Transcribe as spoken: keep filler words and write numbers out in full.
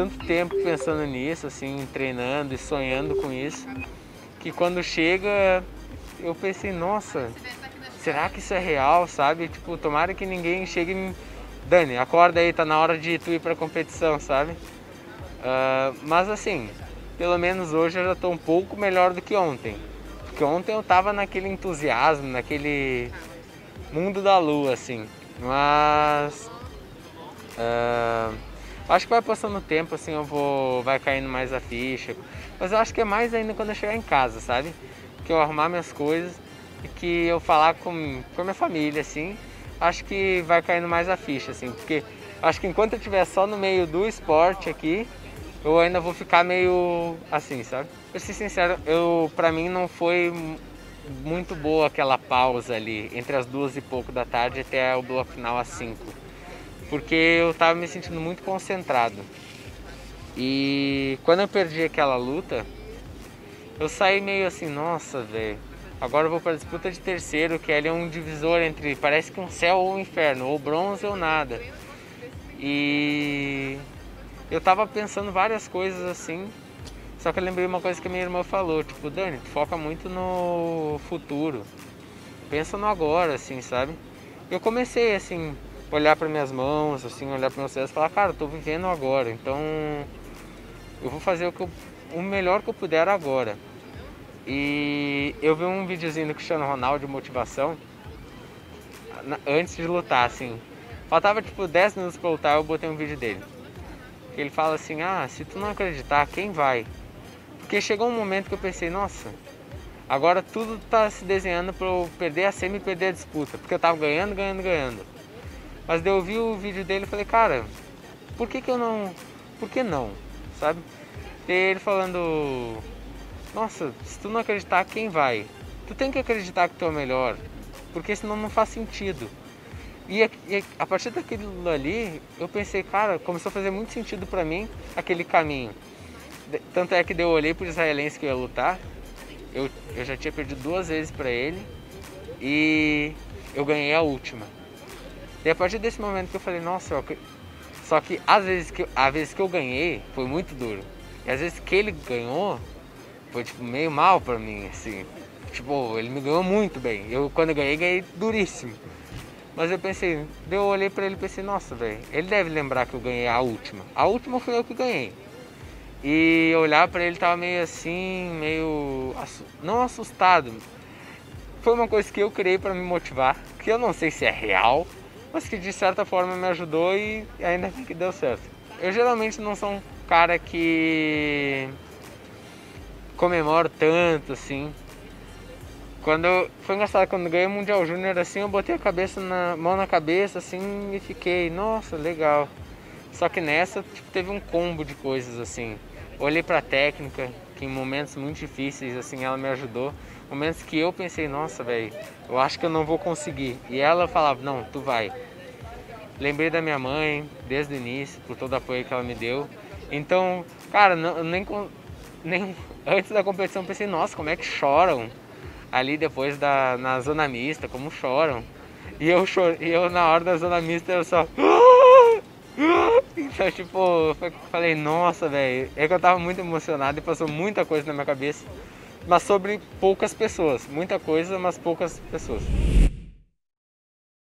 tanto tempo pensando nisso, assim, treinando e sonhando com isso, que quando chega, eu pensei, nossa, será que isso é real, sabe? Tipo, tomara que ninguém chegue e me... Dani, acorda aí, tá na hora de tu ir pra competição, sabe? Uh, mas assim, pelo menos hoje eu já tô um pouco melhor do que ontem. Porque ontem eu tava naquele entusiasmo, naquele mundo da lua, assim. Mas... Uh, acho que vai passando o tempo, assim, eu vou... vai caindo mais a ficha. Mas eu acho que é mais ainda quando eu chegar em casa, sabe? Que eu arrumar minhas coisas e que eu falar com, com a minha família, assim, acho que vai caindo mais a ficha, assim, porque acho que enquanto eu estiver só no meio do esporte aqui, eu ainda vou ficar meio assim, sabe? Eu ser sincero, eu, pra mim não foi muito boa aquela pausa ali, entre as duas e pouco da tarde até o bloco final às cinco, porque eu tava me sentindo muito concentrado. E quando eu perdi aquela luta, eu saí meio assim, nossa, velho, agora eu vou para a disputa de terceiro, que ali é um divisor entre, parece que um céu ou um inferno, ou bronze ou nada. E eu tava pensando várias coisas assim, só que eu lembrei uma coisa que a minha irmã falou, tipo, Dani, tu foca muito no futuro, pensa no agora, assim, sabe? Eu comecei, assim, olhar para minhas mãos, assim, olhar para meus dedos e falar, cara, eu tô vivendo agora, então eu vou fazer o, que eu, o melhor que eu puder agora. E eu vi um videozinho do Cristiano Ronaldo de motivação antes de lutar, assim. Faltava tipo dez minutos pra lutar, eu botei um vídeo dele. Ele fala assim, ah, se tu não acreditar, quem vai? Porque chegou um momento que eu pensei, nossa, agora tudo tá se desenhando pra eu perder a semi e perder a disputa. Porque eu tava ganhando, ganhando, ganhando. Mas daí eu vi o vídeo dele e falei, cara, por que que eu não... Por que não? Sabe? E ele falando... Nossa, se tu não acreditar, quem vai? Tu tem que acreditar que tu é o melhor, porque senão não faz sentido. E a, e a partir daquilo ali, eu pensei, cara, começou a fazer muito sentido pra mim aquele caminho. Tanto é que eu olhei pro israelense que eu ia lutar, eu, eu já tinha perdido duas vezes pra ele e eu ganhei a última. E a partir desse momento que eu falei, nossa, eu, só que às vezes que, às vezes que eu ganhei foi muito duro. E às vezes que ele ganhou, foi tipo meio mal pra mim, assim. Tipo, ele me ganhou muito bem. Eu quando eu ganhei, ganhei duríssimo. Mas eu pensei, eu olhei pra ele e pensei, nossa, velho, ele deve lembrar que eu ganhei a última. A última foi eu que ganhei. E olhar pra ele tava meio assim, meio... não assustado. Foi uma coisa que eu criei pra me motivar, que eu não sei se é real, mas que de certa forma me ajudou e ainda bem que deu certo. Eu geralmente não sou um cara que... comemoro tanto, assim. Quando eu, foi engraçado, quando eu ganhei o Mundial Júnior, assim, eu botei a cabeça na mão na cabeça, assim, e fiquei, nossa, legal. Só que nessa, tipo, teve um combo de coisas, assim. Olhei pra técnica, que em momentos muito difíceis, assim, ela me ajudou. Momentos que eu pensei, nossa, velho, eu acho que eu não vou conseguir. E ela falava, não, tu vai. Lembrei da minha mãe, desde o início, por todo o apoio que ela me deu. Então, cara, não, nem... nem antes da competição pensei, nossa, como é que choram ali depois da na zona mista, como choram. E eu choro, e eu na hora da zona mista eu só então tipo, eu falei, nossa, velho, é que eu tava muito emocionado e passou muita coisa na minha cabeça, mas sobre poucas pessoas, muita coisa, mas poucas pessoas.